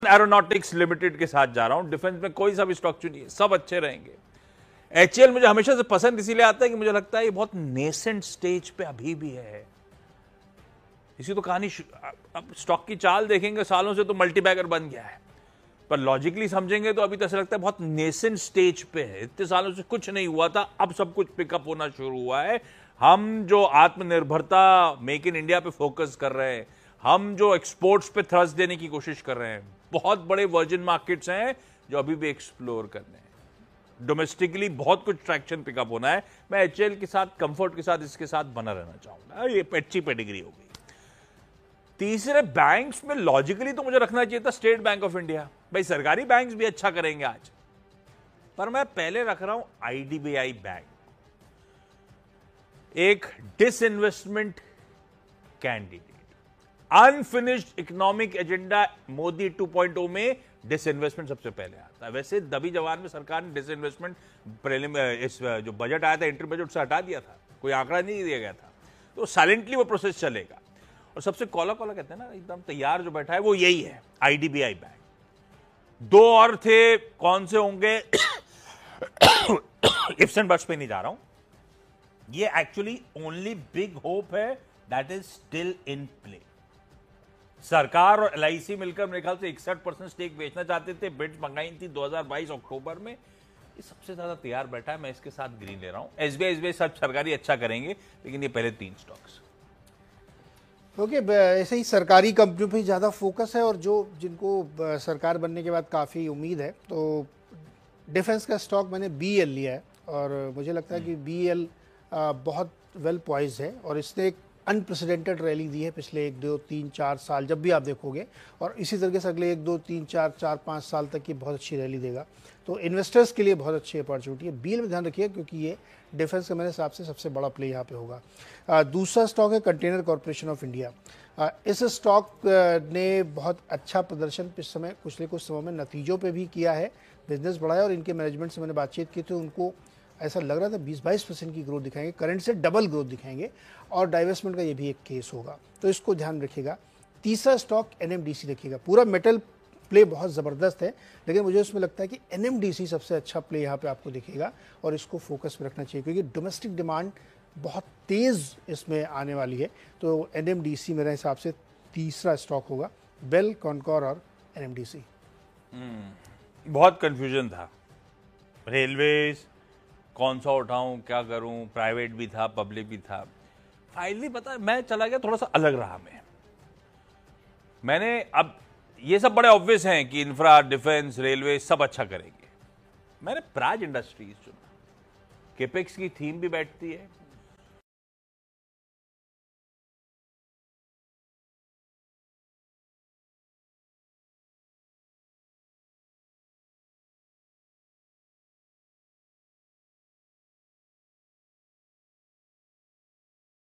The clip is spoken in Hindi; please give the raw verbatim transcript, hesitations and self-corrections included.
एरोनॉटिक्स लिमिटेड के साथ जा रहा हूं, डिफेंस में कोई सा भी स्टॉक चुनिए, सब अच्छे रहेंगे। एचएएल मुझे हमेशा से पसंद इसीलिए आता है कि मुझे लगता है ये बहुत नेसेंट स्टेज पे अभी भी है। इसी तो कहानी, अब स्टॉक की चाल देखेंगे सालों से तो मल्टीबैगर बन गया है, पर लॉजिकली समझेंगे तो अभी तो ऐसा लगता है बहुत नेसेंट स्टेज पे है। इतने सालों से कुछ नहीं हुआ था, अब सब कुछ पिकअप होना शुरू हुआ है। हम जो आत्मनिर्भरता, मेक इन इंडिया पे फोकस कर रहे हैं, हम जो एक्सपोर्ट्स पे थ्रस्ट देने की कोशिश कर रहे हैं, बहुत बड़े वर्जिन मार्केट्स हैं जो अभी भी एक्सप्लोर करने हैं। डोमेस्टिकली बहुत कुछ ट्रैक्शन पिकअप होना है। मैं एचएएल के साथ, कंफर्ट के साथ, इसके साथ बना रहना चाहूंगा। ये अच्छी पेडिग्री होगी। तीसरे, बैंक्स में लॉजिकली तो मुझे रखना चाहिए था स्टेट बैंक ऑफ इंडिया। भाई सरकारी बैंक्स भी अच्छा करेंगे आज, पर मैं पहले रख रहा हूं आईडीबीआई बैंक। एक disinvestment candidate, unfinished economic agenda Modi two point O में डिसइन्वेस्टमेंट सबसे पहले आता है। वैसे दबी जवान में सरकार ने डिसइन्वेस्टमेंट प्रीलिम इस जो बजट आया था, इंटर बजट, से हटा दिया था, कोई आंकड़ा नहीं दिया गया था, तो साइलेंटली वो प्रोसेस चलेगा। और सबसे कॉला कॉला कहते हैं ना, एकदम तैयार जो बैठा है वो यही है, आईडीबीआई बैंक। दो और थे, कौन से होंगे इफ्स एंड बट्स पे नहीं जा रहा हूं। ये एक्चुअली ओनली बिग होप है that is still in play. सरकार और एलआईसी मिलकर मेरे ख्याल से इकसठ परसेंट स्टेक बेचना चाहते थे, बिड्स मंगाई थी दो हज़ार बाईस अक्टूबर में। ये सबसे ज्यादा तैयार बैठा है, मैं इसके साथ ग्रीन ले रहा हूं। एसबीआई एसबीआई सब सरकारी अच्छा करेंगे, लेकिन ये पहले तीन स्टॉक्स। ओके okay, ऐसे ही सरकारी कंपनियों पे ज़्यादा फोकस है, और जो जिनको सरकार बनने के बाद काफ़ी उम्मीद है, तो डिफेंस का स्टॉक मैंने बीएल लिया है, और मुझे लगता है कि बीएल बहुत वेल पॉइज्ड है, और इसने एक अनप्रेसिडेंटेड रैली दी है पिछले एक दो तीन चार साल, जब भी आप देखोगे, और इसी तरीके से अगले एक दो तीन चार चार पाँच साल तक ये बहुत अच्छी रैली देगा। तो इन्वेस्टर्स के लिए बहुत अच्छी अपॉर्चुनिटी है। बीएल में ध्यान रखिए, क्योंकि ये डिफेंस का मेरे हिसाब से सबसे बड़ा प्ले यहाँ पे होगा। आ, दूसरा स्टॉक है कंटेनर कॉरपोरेशन ऑफ इंडिया। आ, इस स्टॉक ने बहुत अच्छा प्रदर्शन पिछ समय पिछले कुछ समय में नतीजों पे भी किया है, बिजनेस बढ़ाया, और इनके मैनेजमेंट से मैंने बातचीत की थी, उनको ऐसा लग रहा था बीस बाईस परसेंट की ग्रोथ दिखाएंगे, करंट से डबल ग्रोथ दिखाएंगे, और डाइवेस्टमेंट का ये भी एक केस होगा, तो इसको ध्यान रखिएगा। तीसरा स्टॉक एनएमडीसी रखिएगा। पूरा मेटल प्ले बहुत ज़बरदस्त है, लेकिन मुझे उसमें लगता है कि एनएमडीसी सबसे अच्छा प्ले यहाँ पे आपको दिखेगा, और इसको फोकस में रखना चाहिए, क्योंकि डोमेस्टिक डिमांड बहुत तेज़ इसमें आने वाली है। तो एनएमडीसी मेरे हिसाब से तीसरा स्टॉक होगा। बेल, कॉनकॉर और एनएमडीसी। बहुत कंफ्यूजन था, रेलवेज कौन सा उठाऊं, क्या करूं, प्राइवेट भी था, पब्लिक भी था। फाइनली पता है, मैं चला गया थोड़ा सा अलग राह में। मैंने, अब ये सब बड़े ऑब्वियस हैं कि इंफ्रा, डिफेंस, रेलवे सब अच्छा करेंगे। मैंने प्राज इंडस्ट्रीज चुना। केपेक्स की थीम भी बैठती है,